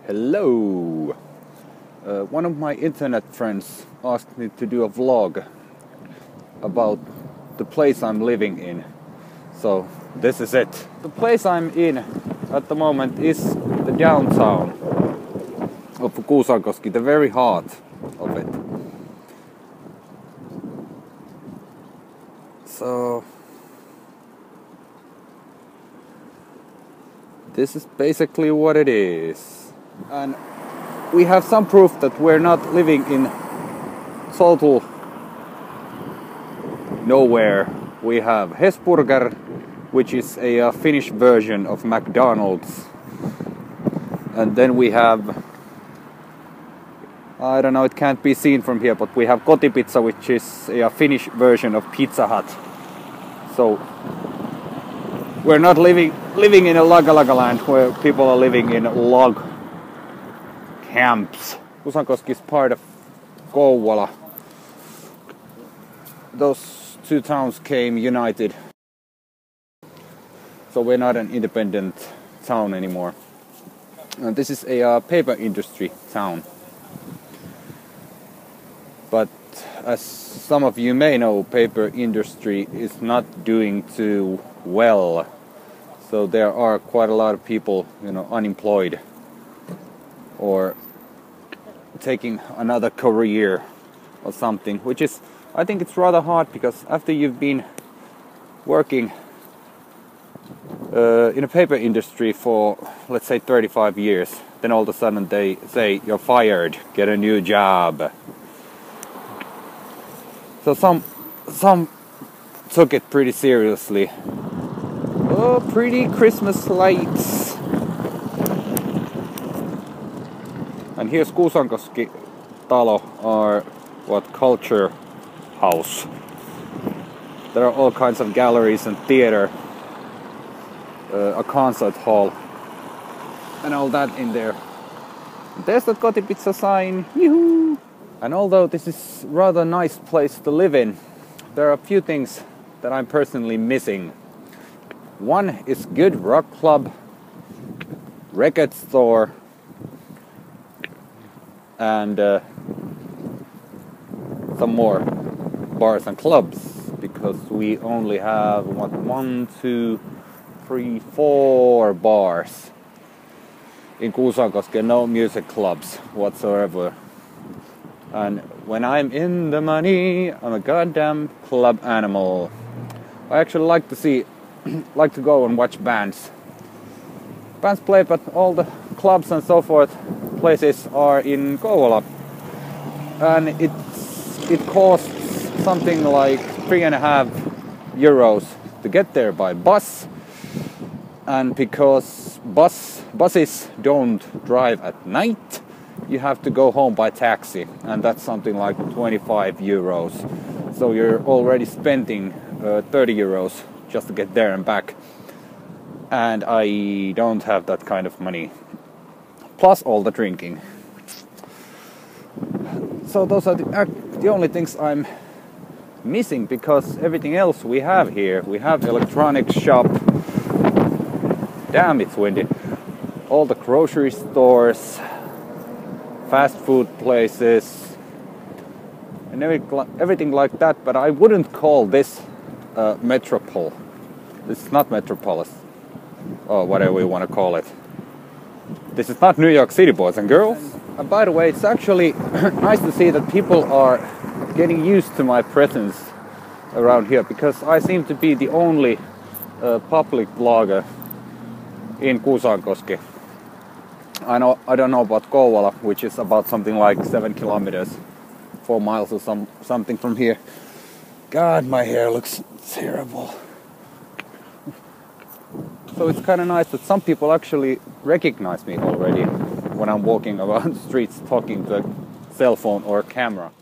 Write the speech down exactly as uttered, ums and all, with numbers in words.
Hello! Uh, one of my internet friends asked me to do a vlog about the place I'm living in. So this is it. The place I'm in at the moment is the downtown of Kuusankoski, the very heart of it. So this is basically what it is. And we have some proof that we're not living in total nowhere. We have Hesburger, which is a uh, Finnish version of McDonald's. And then we have, I don't know, it can't be seen from here, but we have Kotipizza, which is a Finnish version of Pizza Hut. So we're not living living in a Laga-Laga land where people are living in log camps. Kuusankoski is part of Kouvola. Those two towns came united. So we're not an independent town anymore. And this is a uh, paper industry town. But as some of you may know, paper industry is not doing too well. So there are quite a lot of people, you know, unemployed or taking another career or something, which is, I think it's rather hard, because after you've been working uh, in a paper industry for, let's say, thirty-five years, then all of a sudden they say you're fired, get a new job. So some some took it pretty seriously. Oh, pretty Christmas lights. And here's Kuusankoski Talo, or what, culture house. There are all kinds of galleries and theater, uh, a concert hall, and all that in there. There's the Kotipizza sign. Yoo-hoo! And although this is rather nice place to live in, there are a few things that I'm personally missing. One is good rock club, record store, and uh, some more bars and clubs, because we only have what, one, two, three, four bars in Kuusankoski, no music clubs whatsoever. And when I'm in the money, I'm a goddamn club animal. I actually like to see, like to go and watch bands. Bands play, but all the clubs and so forth places are in Kouvola, and it's it costs something like three and a half euros to get there by bus. And because bus buses don't drive at night, you have to go home by taxi, and that's something like twenty-five euros. So you're already spending uh, thirty euros just to get there and back. And I don't have that kind of money. Plus all the drinking. So those are the, uh, the only things I'm missing, because everything else we have here. We have electronics shop. Damn, it's windy. All the grocery stores, fast food places, and every, everything like that. But I wouldn't call this uh, metropole. This is not metropolis, or whatever we want to call it. This is not New York City, boys and girls. And by the way, it's actually nice to see that people are getting used to my presence around here, because I seem to be the only uh, public blogger in Kuusankoski. I know I don't know about Kouvola, which is about something like seven kilometers, four miles or some something from here. God, my hair looks terrible. So it's kind of nice that some people actually recognize me already when I'm walking around the streets talking to a cell phone or a camera.